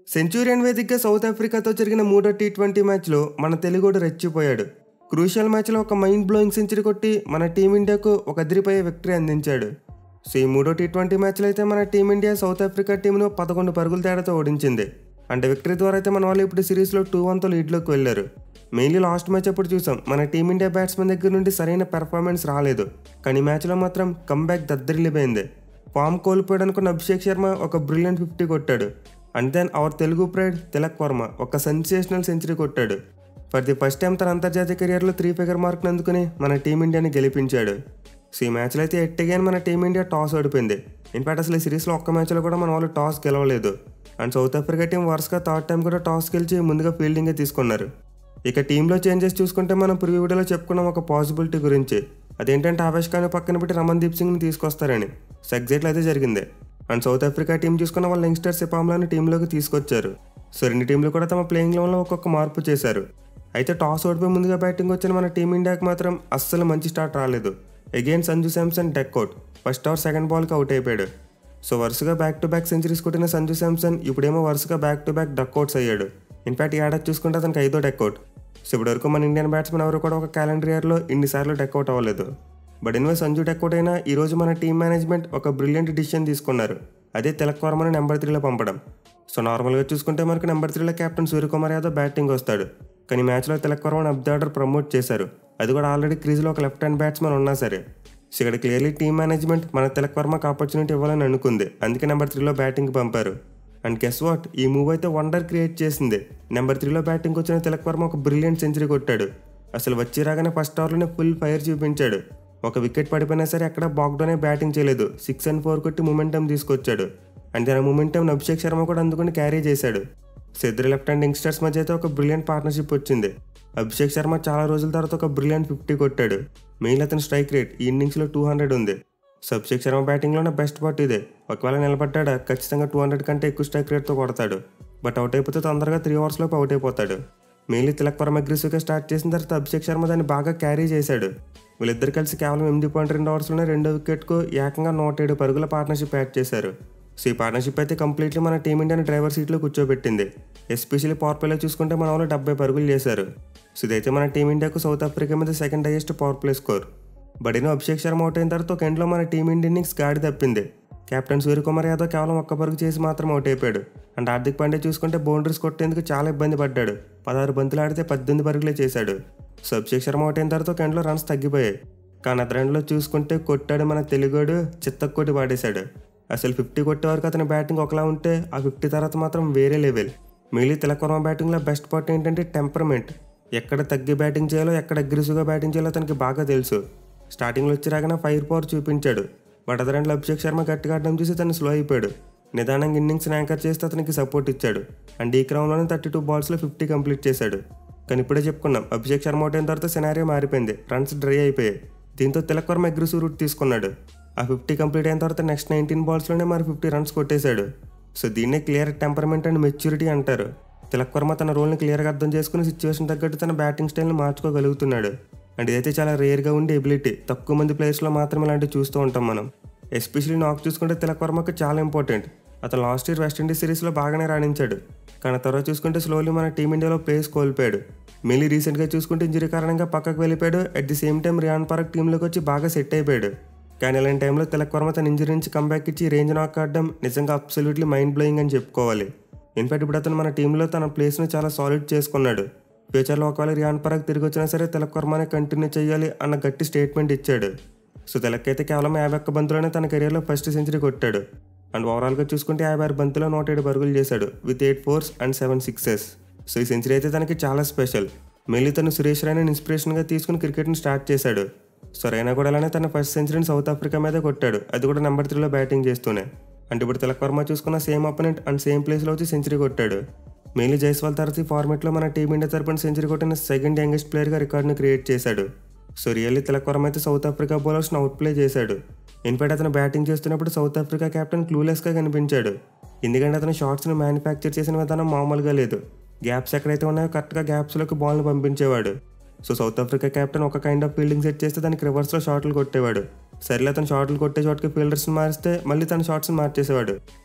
Centurion వేదికగా south ఆఫ్రికాతో జరిగిన మూడో టీ20 మ్యాచ్లో మన తెలుగోడు రెచ్చిపోయాడు. క్రూషియల్ మ్యాచ్లో ఒక మైండ్ బ్లోయింగ్ సెంచరీ కొట్టి మన టీమిండియాకు ఒక అదిరిపోయే విక్టరీ అందించాడు. సో ఈ మూడో టీ20 మ్యాచ్లో అయితే మన టీమిండియా సౌత్ ఆఫ్రికా టీంను 11 పరుగుల తేడాతో ఓడించింది. అంటే విక్టరీ ద్వారా అయితే మన వాళ్ళు ఇప్పుడు సిరీస్లో 2-1తో లీడ్లోకి వెళ్ళారు. మెయిన్లీ లాస్ట్ మ్యాచ్ అప్పుడు చూసాం మన టీమిండియా బ్యాట్స్మెన్ దగ్గర నుండి సరైన పెర్ఫార్మెన్స్ రాలేదు. కానీ మ్యాచ్లో మాత్రం కమ్బ్యాక్ దద్దరిల్లిపోయింది. ఫామ్ కోల్పోయాడు అనుకున్న అభిషేక్ శర్మ ఒక బ్రిలియంట్ 50 కొట్టాడు. And then our Telugu pride Tilak Varma ఒక సెన్సేషనల్ సెంచరీ కొట్టాడు. ఫర్ ది ఫస్ట్ టైం తన అంతర్జాతీయ కెరియర్లో 3 ఫిగర్ మార్క్ను అందుకుని మన టీమిండియాని గెలిపించాడు. సో ఈ మ్యాచ్లో అయితే ఎట్టగానే మన టీమిండియా టాస్ ఓడిపోయింది. ఇన్ఫాక్ట్ అసలు ఈ సిరీస్లో ఒక్క మ్యాచ్లో కూడా మన వాళ్ళు టాస్ గెలవలేదు. అండ్ సౌత్ ఆఫ్రికా టీం వరుసగా థర్డ్ టైం కూడా టాస్ గెలిచి ముందుగా ఫీల్డింగే తీసుకున్నారు. ఇక టీంలో చేంజెస్ చూసుకుంటే మనం ప్రివ్యూ వీడియోలో చెప్పుకున్నాం ఒక పాసిబిలిటీ గురించి. అదేంటంటే ఆవేష్ ఖాన్ పక్కన పెట్టి రమన్దీప్ సింగ్ని తీసుకొస్తారని. సో ఎగ్జాక్ట్లీ అయితే జరిగింది. అండ్ సౌత్ ఆఫ్రికా టీం చూసుకున్న వాళ్ళ యంగ్స్టర్ సిపామ్లాని టీంలోకి తీసుకొచ్చారు. సో రెండు టీంలు కూడా తమ ప్లేయింగ్ లెవెల్లో ఒక్కొక్క మార్పు చేశారు. అయితే టాస్ ఓడిపోయి ముందుగా బ్యాటింగ్ వచ్చిన మన టీమిండియాకి మాత్రం అస్సలు మంచి స్టార్ట్ రాలేదు. Again Sanju Samson duck out, first over second బాల్కి అవుట్ అయిపోయాడు. సో వరుసగా బ్యాక్ టు బ్యాక్ సెంచరీస్ కొట్టిన సంజు శాంసన్ ఇప్పుడేమో వరుసగా బ్యాక్ టు బ్యాక్ డక్అవుట్స్ అయ్యాడు. ఇన్ఫాక్ట్ ఈ ఏడాది చూసుకుంటే అతనికి 5వ డక్అవుట్. సో ఇప్పటివరకు మన ఇండియన్ బ్యాట్స్మెన్ ఎవరు కూడా ఒక క్యాలెండర్ ఇయర్లో ఇన్నిసార్లు డక్అవుట్ అవ్వలేదు. బట్ ఎనివే సంజు డక్అవుట్ అయినా ఈరోజు మన టీం మేనేజ్మెంట్ ఒక బ్రిలియంట్ డిసిషన్ తీసుకున్నారు. అదే తిలక్ వర్మని నెంబర్ 3లో పంపడం. సో నార్మల్గా చూసుకుంటే మనకు నెంబర్ 3లో కెప్టెన్ సూర్యకుమార్ యాదవ్ బ్యాటింగ్ వస్తాడు. కానీ మ్యాచ్లో తిలక్ వర్మని అప్ ది ఆర్డర్ ప్రమోట్ చేశారు. అది కూడా ఆల్రెడీ క్రీజ్లో ఒక లెఫ్ట్ హ్యాండ్ బ్యాట్స్మెన్ ఉన్నా సరే. సో ఇక్కడ క్లియర్లీ టీమ్ మేనేజ్మెంట్ మన తిలక్ వర్మకు ఆపర్చునిటీ ఇవ్వాలని అనుకుంది. అందుకే నెంబర్ 3లో బ్యాటింగ్ పంపారు. అండ్ గెస్ వాట్, ఈ మూవ్ అయితే వండర్ క్రియేట్ చేసింది. నెంబర్ 3లో బ్యాటింగ్ వచ్చిన తిలక్ వర్మ ఒక బ్రిలియంట్ సెంచరీ కొట్టాడు. అసలు వచ్చి రాగానే ఫస్ట్ ఓవర్లోనే ఫుల్ ఫైర్ చూపించాడు. ఒక వికెట్ పడిపోయినా సరే అక్కడ బాక్డౌనే బ్యాటింగ్ చేయలేదు. 6 and 4 కొట్టి మొమెంటం తీసుకొచ్చాడు. అండ్ దాని మొమెంటం అభిషేక్ శర్మ కూడా అందుకుని క్యారీ చేశాడు. సో ఇద్దరు లెఫ్ట్ హ్యాండ్ యంగ్స్టర్స్ మధ్య అయితే ఒక బ్రిలియంట్ పార్ట్నర్షిప్ వచ్చింది. అభిషేక్ శర్మ చాలా రోజుల తర్వాత ఒక బ్రిలియంట్ 50 కొట్టాడు. మెయిన్ అతని స్ట్రైక్ రేట్ ఈ ఇన్నింగ్స్లో 200 ఉంది. సో అభిషేక్ శర్మ బ్యాటింగ్లోనే బెస్ట్ పార్ట్ ఇదే. ఒకవేళ నిలబడ్డా ఖచ్చితంగా 200 కంటే ఎక్కువ స్ట్రైక్ రేట్తో కొడతాడు. బట్ అవుట్ అయిపోతే తొందరగా 3 ఓవర్స్లోపు అవుట్ అయిపోతాడు. మెయిన్లీ తిలక్ వర్మ అగ్రెసివ్గా స్టార్ట్ చేసిన తర్వాత అభిషేక్ శర్మ దాన్ని బాగా క్యారీ చేశాడు. వీళ్ళిద్దరు కలిసి కేవలం 8.2 ఓవర్స్లోనే 2వ వికెట్కు ఏకంగా 107 పరుగుల పార్ట్నర్షిప్ యాడ్ చేశారు. సో ఈ పార్ట్నర్షిప్ అయితే కంప్లీట్లీ మన టీమిండియాని డ్రైవర్ సీట్లో కూర్చోబెట్టింది. ఎస్పెషల్లీ పవర్ ప్లేలో చూసుకుంటే మన వాళ్ళు 70 పరుగులు చేశారు. సో ఇదైతే మన టీమిండియాకు సౌత్ ఆఫ్రికా మీద second highest power play score. But ఏమో అభిషేక్ శర్మ అవుట్ అయిన తర్వాత ఒక ఎండ్లో మన టీమిండియా ఇన్నింగ్స్ గాడి తప్పింది. కెప్టెన్ సూర్యకుమార్ యాదవ్ కేవలం 1 పరుగు చేసి మాత్రం అవుట్ అయిపోయాడు. అండ్ హార్దిక్ పాండ్యా చూసుకుంటే బౌండరీస్ కొట్టేందుకు చాలా ఇబ్బంది పడ్డాడు. 16 బంతులు ఆడితే 18 పరుగులే చేశాడు. సో అభిషేక్ శర్మ అవుట్ అయిన తర్వాత ఒక ఎండ్లో రన్స్ తగ్గిపోయాయి. కానీ అతని ఎండ్లో చూసుకుంటే కొట్టాడు మన తెలుగుడు చిత్తక్కొట్టి పాడేశాడు. అసలు 50 కొట్టే వరకు అతని బ్యాటింగ్ ఒకలా ఉంటే ఆ 50 తర్వాత మాత్రం వేరే లెవెల్. మిగిలి తిలక్ వర్మ బ్యాటింగ్లో బెస్ట్ పార్ట్ ఏంటంటే టెంపర్మెంట్. ఎక్కడ తగ్గి బ్యాటింగ్ చేయాలో ఎక్కడ అగ్రెసివ్గా బ్యాటింగ్ చేయాలో అతనికి బాగా తెలుసు. స్టార్టింగ్లో వచ్చి రాగానే ఫైర్ పవర్ చూపించాడు. బట్ అదర్ ఎండ్లో అభిషేక్ శర్మ గట్టిగా ఆడడం చూసి తను స్లో అయిపోయాడు. నిదానంగా ఇన్నింగ్స్ని యాంకర్ చేస్తే అతనికి సపోర్ట్ ఇచ్చాడు. అండ్ ఈ క్రౌండ్లోనే 32 బాల్స్లో 50 కంప్లీట్ చేశాడు. కానీ ఇప్పుడే చెప్పుకున్నాం అభిషేక్ శర్మ అవుట్ అయిన తర్వాత సినారియో మారిపోయింది. రన్స్ డ్రై అయిపోయాయి. దీంతో తిలక్ వర్మ అగ్రెసివ్ రూట్ తీసుకున్నాడు. ఆ 50 కంప్లీట్ అయిన తర్వాత నెక్స్ట్ 19 బాల్స్లోనే మరి 50 రన్స్ కొట్టేశాడు. సో దీన్నే క్లియర్ టెంపర్మెంట్ అండ్ మెచ్యూరిటీ అంటారు. తిలక్ వర్మ తన రోల్ని క్లియర్గా అర్థం చేసుకుని సిచ్యువేషన్ తగ్గట్టు తన బ్యాటింగ్ స్టైల్ని మార్చుకోగలుగుతున్నాడు. అండ్ ఇదైతే చాలా రేర్గా ఉండే ఎబిలిటీ. తక్కువ మంది ప్లేయర్స్లో మాత్రమే ఇలాంటివి చూస్తూ ఉంటాం మనం. ఎస్పెషల్లీ నాకు చూసుకుంటే తిలక్ వర్మకు చాలా ఇంపార్టెంట్. అతను లాస్ట్ ఇయర్ వెస్టిండీస్ సిరీస్లో బాగానే రాణించాడు. కానీ తర్వాత చూసుకుంటే స్లోలీ మన టీమిండియాలో ప్లేస్ కోల్పోయాడు. మెయిన్లీ రీసెంట్గా చూసుకుంటే ఇంజరీ కారణంగా పక్కకు వెళ్ళిపోయాడు. At the same time Riyan Parag టీంలోకి వచ్చి బాగా సెట్ అయిపోయాడు. కానీ ఇలాంటి టైంలో తిలక్ వర్మ తన ఇంజరీ నుంచి కంబ్యాక్ ఇచ్చి రేంజ్ నాక్ ఆడడం నిజంగా అబ్సల్యూట్లీ మైండ్ బ్లోయింగ్ అని చెప్పుకోవాలి. ఇన్ఫాక్ట్ ఇప్పుడు అతను మన టీంలో తన ప్లేస్ను చాలా సాలిడ్ చేసుకున్నాడు. ఫ్యూచర్లో ఒకవేళ రియాన్ పరాగ్ తిరిగి వచ్చినా సరే తిలక్ వర్మనే కంటిన్యూ చేయాలి అన్న గట్టి స్టేట్మెంట్ ఇచ్చాడు. సో తిలక్ అయితే కేవలం 51 బంతులోనే తన కెరీర్లో ఫస్ట్ సెంచరీ కొట్టాడు. అండ్ ఓవరాల్గా చూసుకుంటే 56 బంతులో 107 పరుగులు చేశాడు with 8 4s and 7 6s. So ఈ సెంచరీ అయితే తనకి చాలా స్పెషల్. మెయిన్లీ తను సురేష్ రైనాని ఇన్స్పిరేషన్గా తీసుకుని క్రికెట్ని స్టార్ట్ చేశాడు. సో రైనా కూడా అలానే తన ఫస్ట్ సెంచరీని సౌత్ ఆఫ్రికా మీదే కొట్టాడు. అది కూడా నెంబర్ 3లో బ్యాటింగ్ చేస్తూనే. అంటే ఇప్పుడు తిలక్ వర్మ చూసుకున్న సేమ్ అపోనెంట్ అండ్ సేమ్ ప్లేస్లో వచ్చి సెంచరీ కొట్టాడు. మెయిన్లీ జైస్వాల్ తర్వాత ఈ ఫార్మేట్లో మన టీమిండియా తరపున సెంచరీ కొట్టిన సెకండ్ యంగెస్ట్ ప్లేయర్గా రికార్డును క్రియేట్ చేశాడు. సో రియల్లీ తిలక్ వర్మ అయితే సౌత్ ఆఫ్రికా బౌలర్స్ని అవుట్ ప్లే చేశాడు. ఇన్ఫాక్ట్ అతను బ్యాటింగ్ చేస్తున్నప్పుడు సౌత్ ఆఫ్రికా కెప్టెన్ క్లూలెస్గా కనిపించాడు. ఎందుకంటే అతను షాట్స్ని మ్యానుఫ్యాక్చర్ చేసిన విధానం మామూలుగా లేదు. గ్యాప్స్ ఎక్కడైతే ఉన్నాయో కరెక్ట్గా గ్యాప్స్లోకి బాల్ని పంపించేవాడు. సో సౌత్ ఆఫ్రికా కెప్టెన్ ఒక కైండ్ ఆఫ్ ఫీల్డింగ్ సెట్ చేస్తే దానికి రివర్స్లో షాట్లు కొట్టేవాడు. సరిలే అతను షాట్లు కొట్టే చోటుకి ఫీల్డర్స్ని మారిస్తే మళ్ళీ తన షాట్స్ని మార్చేసేవాడు.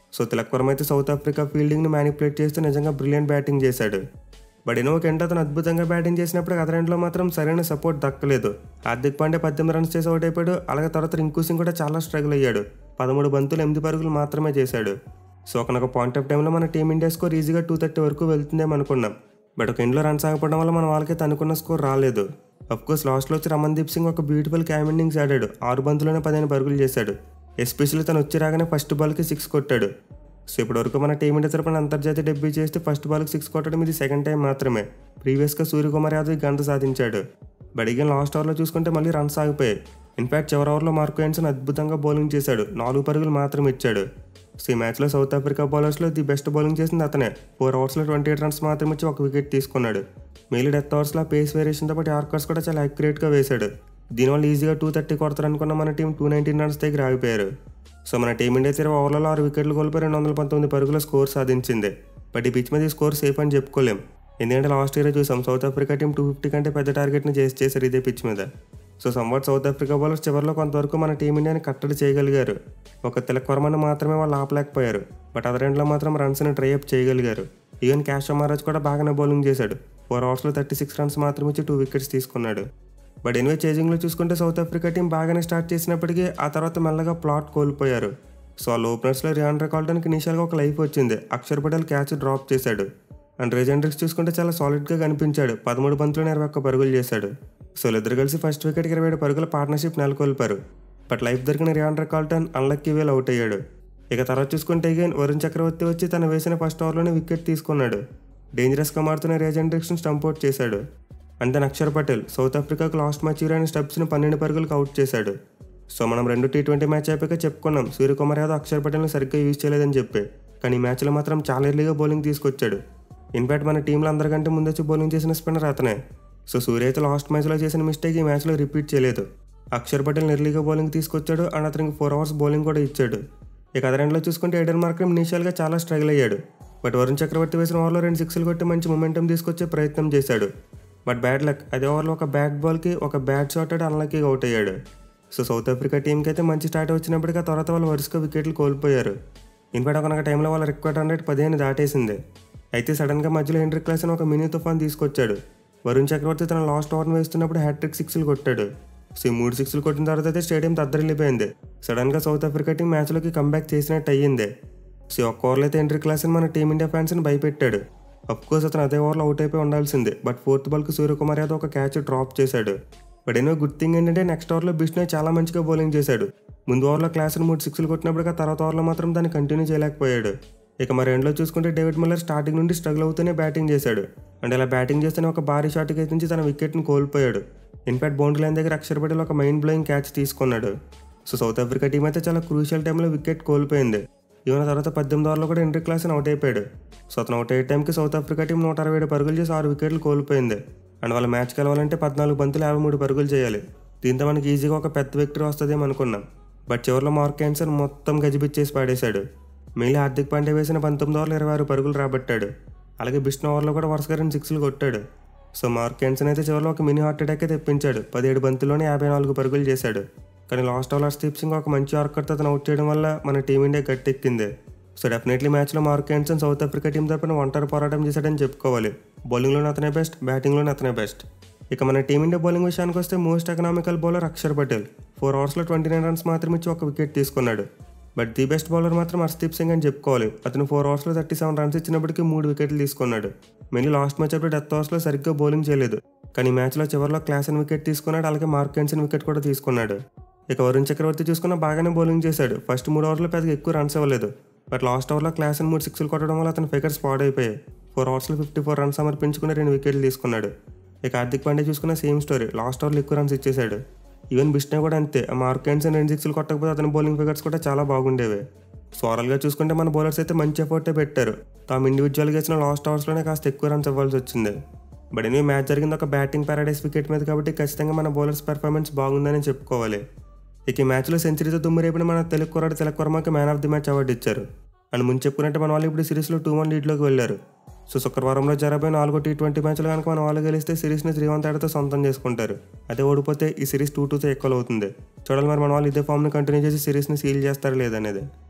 సో తిలక్ వర్మ అయితే సౌత్ ఆఫ్రికా ఫీల్డింగ్ని మ్యానిపులేట్ చేస్తూ నిజంగా బ్రిలియంట్ బ్యాటింగ్ చేశాడు. బట్ ఎన్నో ఒక అతను అద్భుతంగా బ్యాటింగ్ చేసినప్పుడు అదర్ ఎండ్లో మాత్రం సరైన సపోర్ట్ దక్కలేదు. హార్దిక్ పాండ్యా 18 రన్స్ చేసి అవుట్ అయిపోయాడు. అలాగే తర్వాత రింకు సింగ్ కూడా చాలా స్ట్రగుల్ అయ్యాడు. 13 బంతులు 8 పరుగులు మాత్రమే చేశాడు. సో ఒక పాయింట్ ఆఫ్ టైంలో మన టీమిండియా స్కోర్ ఈజీగా 230 వరకు వెళ్తుందేమో అనుకున్నాం. బట్ ఒక ఎండ్లో రన్స్ ఆగపడడం వల్ల మన వాళ్ళకైతే అనుకున్న స్కోర్ రాలేదు. అఫ్కోర్స్ లాస్ట్లో వచ్చి రమన్దీప్ సింగ్ ఒక బ్యూటిఫుల్ క్యామ్ ఇన్నింగ్స్ ఆడాడు. 6 బంతుల్లోనే 15 పరుగులు చేశాడు. ఎస్పెషల్లీ తను వచ్చి రాగానే ఫస్ట్ బాల్కి 6 కొట్టాడు. సో ఇప్పటివరకు మన టీమిండియా తరపున అంతర్జాతీయ డెబ్యూ చేస్తే ఫస్ట్ బాల్కి 6 కొట్టడం ఇది సెకండ్ టైం మాత్రమే. ప్రీవియస్గా సూర్యకుమార్ యాదవ్ ఈ గంట సాధించాడు. బట్ ఇక లాస్ట్ ఓవర్లో చూసుకుంటే మళ్ళీ రన్స్ ఆగిపోయాయి. ఇన్ఫాక్ట్ చివరి ఓవర్లో మార్కో యాన్సన్ అద్భుతంగా బౌలింగ్ చేశాడు. 4 పరుగులు మాత్రం ఇచ్చాడు. సో ఈ మ్యాచ్లో సౌత్ ఆఫ్రికా బౌలర్స్లో ది బెస్ట్ బౌలింగ్ చేసింది అతనే. 4 ఓవర్స్లో 28 రన్స్ మాత్రం ఇచ్చి 1 వికెట్ తీసుకున్నాడు. మిగిలిన డెత్ ఓవర్స్లో పేస్ వేరియేషన్తో పాటు యార్కర్స్ కూడా చాలా యాక్యురేట్గా వేశాడు. దీనివల్ల ఈజీగా 230 కొడతారు అనుకున్న మన టీం 219 రన్స్ దగ్గర ఆగిపోయారు. సో మన టీమిండియా 20 ఓవర్లలో 6 వికెట్లు కోల్పోయి 219 పరుగుల స్కోర్ సాధించింది. బట్ ఈ పిచ్ మీద ఈ స్కోర్ సేఫ్ అని చెప్పుకోలేం. ఎందుకంటే లాస్ట్ ఇయర్ చూసాం సౌత్ ఆఫ్రికా టీం 250 కంటే పెద్ద టార్గెట్ని చేశారు ఇదే పిచ్ మీద. So somewhat South Africa bowlers చివరిలో కొంతవరకు మన టీమిండియాని కట్టడి చేయగలిగారు. ఒక తిలక్ వర్మను మాత్రమే వాళ్ళు ఆపలేకపోయారు. బట్ అదర్ ఎండ్లో మాత్రం రన్స్ని ట్రై అప్ చేయగలిగారు. ఈవెన్ క్యాష్ మహారాజ్ కూడా బాగానే బౌలింగ్ చేశాడు. 4 ఓవర్స్లో 36 రన్స్ మాత్రం ఇచ్చి 2 వికెట్స్ తీసుకున్నాడు. బట్ ఎనివే చేజింగ్లో చూసుకుంటే సౌత్ ఆఫ్రికా టీం బాగానే స్టార్ట్ చేసినప్పటికీ ఆ తర్వాత మెల్లగా ప్లాట్ కోల్పోయారు. సో ఆ ఓపెనర్స్లో రియాన్ కాల్టన్కి ఇనిషియల్గా ఒక లైఫ్ వచ్చింది. అక్షర్ పటేల్ క్యాచ్ డ్రాప్ చేశాడు. అండ్ రేజెండ్రిక్స్ చూసుకుంటే చాలా సాలిడ్గా కనిపించాడు. 13 బంతులు 21 పరుగులు చేశాడు. సో ఇద్దరు కలిసి ఫస్ట్ వికెట్కి 27 పరుగుల పార్ట్నర్షిప్ నెలకొల్పారు. బట్ లైఫ్ దొరికిన రియాన్ కాల్టన్ అన్లక్కీ వేల్ అవుట్ అయ్యాడు. ఇక తర్వాత చూసుకుంటే అగైన్ వరుణ్ చక్రవర్తి వచ్చి తను వేసిన ఫస్ట్ ఓవర్లోనే వికెట్ తీసుకున్నాడు. డేంజరస్గా మారుతున్న రేజెండ్రిక్స్ని స్టంప్ అవుట్ చేశాడు. అంతే అక్షర్ పటేల్ సౌత్ ఆఫ్రికాకు లాస్ట్ మ్యాచ్ అయిన స్టబ్స్ని 12 పరుగులకు అవుట్ చేశాడు. సో మనం 2 T20 మ్యాచ్ అయిపోయాక చెప్పుకున్నాం సూర్యకుమార్ యాదవ్ అక్షర్ పటేల్ని సరిగ్గా యూజ్ చేయలేదని చెప్పి. కానీ ఈ మ్యాచ్లో మాత్రం చాలా ఎర్లీగా బౌలింగ్ తీసుకొచ్చాడు. ఇన్ఫాక్ట్ మన టీంలో అందరికంటే ముందు వచ్చి బౌలింగ్ చేసిన స్పిన్నర్ అతనే. సో సూర్య అయితే లాస్ట్ మ్యాచ్లో చేసిన మిస్టేక్ ఈ మ్యాచ్లో రిపీట్ చేయలేదు. అక్షర్ పటేల్ ఎర్లీగా బౌలింగ్ తీసుకొచ్చాడు. అండ్ అతనికి 4 అవర్స్ బౌలింగ్ కూడా ఇచ్చాడు. ఇక అదర్ ఎండ్లో చూసుకుంటే ఎడెన్ మార్క్రమ్ ఇనిషియల్గా చాలా స్ట్రగుల్ అయ్యాడు. బట్ వరుణ్ చక్రవర్తి వేసిన ఓవర్లో 2 సిక్స్లు కొట్టి మంచి మొమెంటం తీసుకొచ్చే ప్రయత్నం చేశాడు. బట్ బ్యాడ్ లక్, అదే ఓవర్లో ఒక బ్యాక్ బాల్కి ఒక బ్యాట్ షాట్ ఆడి అన్లక్కీగా అవుట్ అయ్యాడు. సో సౌత్ ఆఫ్రికా టీంకి అయితే మంచి స్టార్ట్ వచ్చినప్పటికీ ఆ తర్వాత వాళ్ళు వరుసగా వికెట్లు కోల్పోయారు. ఇన్ఫాక్ట్ ఒక టైంలో వాళ్ళ రిక్వైర్డ్ రన్ రేట్ 15 దాటేసింది. అయితే సడన్గా మధ్యలో హెన్రిక్ క్లాసన్ ఒక మినీ తుఫాన్ తీసుకొచ్చాడు. వరుణ్ చక్రవర్తి తన లాస్ట్ ఓవర్ని వేస్తున్నప్పుడు హ్యాట్రిక్ 6లు కొట్టాడు. సో ఈ 3 6లు కొట్టిన తర్వాత అయితే స్టేడియం దద్దరిల్లిపోయింది. సడన్గా సౌత్ ఆఫ్రికా టీం మ్యాచ్లోకి కంబ్యాక్ చేసినట్టు అయ్యింది. సో ఒక్క ఓవర్లో అయితే హెన్రిక్ క్లాసన్ మన టీమిండియా ఫ్యాన్స్ని భయపెట్టాడు. అఫ్కోర్స్ అతను అదే ఓవర్లో అవుట్ అయిపోయి ఉండాల్సిందే. బట్ 4th బాల్కి సూర్యకుమార్ యాదవ్ ఒక క్యాచ్ డ్రాప్ చేశాడు. బట్ ఎన్నో గుడ్ థింగ్ ఏంటంటే నెక్స్ట్ ఓవర్లో బిష్నోయ్ చాలా మంచిగా బౌలింగ్ చేశాడు. ముందు ఓవర్లో క్లాసన్ 3 6లు కొట్టినప్పుడు తర్వాత ఓవర్లో మాత్రం దాన్ని కంటిన్యూ చేయలేకపోయాడు. ఇక మరి ఎండ్లో చూసుకుంటే డేవిడ్ మిల్లర్ స్టార్టింగ్ నుండి స్ట్రగుల్ అవుతూనే బ్యాటింగ్ చేశాడు. అండ్ ఇలా బ్యాటింగ్ చేస్తేనే ఒక భారీ షాట్కి నుంచి తన వికెట్ని కోల్పోయాడు. ఇన్ఫాక్ట్ బౌండరీ లైన్ దగ్గర అక్షర్ పటేల్ ఒక మైండ్ బ్లోయింగ్ క్యాచ్ తీసుకున్నాడు. సో సౌత్ ఆఫ్రికా టీం అయితే చాలా క్రూషియల్ టైంలో వికెట్ కోల్పోయింది. ఈవెన్ తర్వాత 18 ఓవర్లో కూడా హెన్రిక్ క్లాసన్ అవుట్ అయిపోయాడు. సో అతను అవుట్ అయ్యే టైంకి సౌత్ ఆఫ్రికా టీం 167 పరుగులు చేసి 6 వికెట్లు కోల్పోయింది. అండ్ వాళ్ళ మ్యాచ్ గెలవాలంటే 14 బంతులు 53 పరుగులు చేయాలి. దీంతో మనకి ఈజీగా ఒక పెద్ద విక్టరీ వస్తుందేమో అనుకున్నాం. బట్ చివరిలో మార్క్ యాన్సన్ మొత్తం గజిబిచ్చేసి పాడేశాడు. మిగిలిన హార్దిక్ పాండ్యా వేసిన 19 ఓవర్లు 26 పరుగులు రాబట్టాడు. అలాగే బిష్ణు ఓవర్లో కూడా వరుసగా 2 6లు కొట్టాడు. సో మార్క్ యాన్సన్ అయితే చివరిలో ఒక మినీ హార్ట్ అటాక్ తెప్పించాడు. 17 బంతుల్లోనే 54 పరుగులు చేశాడు. కానీ లాస్ట్ ఓవర్లో హర్షదీప్ సింగ్ ఒక మంచి ఆర్కర్తో అతను అవుట్ చేయడం వల్ల మన టీమిండియా గట్టెక్కింది. సో డెఫినెట్లీ మ్యాచ్లో Mark Jansen South Africa team తరపున ఒంటరి పోరాటం చేశాడని చెప్పుకోవాలి. బౌలింగ్లోనే అతనే బెస్ట్, బ్యాటింగ్లోనే అతనే బెస్ట్. ఇక మన టీమిండియా బౌలింగ్ విషయానికి వస్తే most economical bowler Axar Patel 4 ఓవర్స్లో 29 రన్స్ మాత్రం ఇచ్చి 1 వికెట్ తీసుకున్నాడు. బట్ ది బెస్ట్ బౌలర్ మాత్రం హర్షదీప్ సింగ్ అని చెప్పుకోవాలి. అతను 4 ఓవర్స్లో 37 రన్స్ ఇచ్చినప్పటికీ 3 వికెట్లు తీసుకున్నాడు. మెయిన్లీ లాస్ట్ మ్యాచ్ అప్పుడు డెత్ ఓవర్స్లో సరిగ్గా బౌలింగ్ చేయలేదు. కానీ మ్యాచ్లో చివరిలో క్లాసన్ వికెట్ తీసుకున్నాడు. అలాగే మార్క్ యాన్సన్ వికెట్ కూడా తీసుకున్నాడు. ఇక వరుణ్ చక్రవర్తి చూసుకున్న బాగానే బౌలింగ్ చేశాడు. ఫస్ట్ 3 ఓవర్లో పెద్దగా ఎక్కువ రన్స్ ఇవ్వలేదు. బట్ లాస్ట్ ఓవర్లో క్లాసన్ 3 6లు కొట్టడం వల్ల అతని ఫిగర్స్ పాడైపోయాయి. 4 ఓవర్స్లో 54 రన్స్ సమర్పించుకుని 2 వికెట్లు తీసుకున్నాడు. ఇక హార్దిక్ పాండ్యా చూసుకున్న సేమ్ స్టోరీ. లాస్ట్ ఓవర్లో ఎక్కువ రన్స్ ఇచ్చేశాడు. ఈవెన్ బిష్ణోయ్ కూడా అంతే. మార్క్ యాన్సన్ 2 6లు కొట్టకపోతే అతని బౌలింగ్ ఫిగర్స్ కూడా చాలా బాగుండేవి. సో ఓవరాల్గా చూసుకుంటే మన బౌలర్స్ అయితే మంచి ఎఫర్టే పెట్టారు. తాము ఇండివిజువల్గా వేసిన లాస్ట్ ఓవర్స్లోనే కాస్త ఎక్కువ రన్స్ ఇవ్వాల్సి వచ్చింది. బట్ ఎనివే మ్యాచ్ జరిగింది ఒక బ్యాటింగ్ పారాడైస్ వికెట్ మీద కాబట్టి ఖచ్చితంగా మన బౌలర్స్ పెర్ఫార్మెన్స్ బాగుందని చెప్పుకోవాలి. ఇక ఈ మ్యాచ్లో సెంచరీతో దుమ్మురేపిన మన తెలుగు కుర్రాడు తిలక్ వర్మకి man of the match award ఇచ్చారు. అండ్ ముందు చెప్పుకున్నట్టే మన వాళ్ళు ఇప్పుడు సిరీస్లో 2-1 లీడ్లోకి వెళ్ళారు. సో శుక్రవారంలో జరగబోయే 4వ T20 మ్యాచ్లో కనుక మన వాళ్ళు గెలిస్తే సిరీస్ని 3-1 తేడాతో సొంతం చేసుకుంటారు. అదే ఓడిపోతే ఈ సిరీస్ 2-2తో ఎక్కువ అవుతుంది. చూడాలి మరి మన వాళ్ళు ఇదే ఫామ్ని కంటిన్యూ చేసి సిరీస్ని సీల్ చేస్తారా లేదనేది.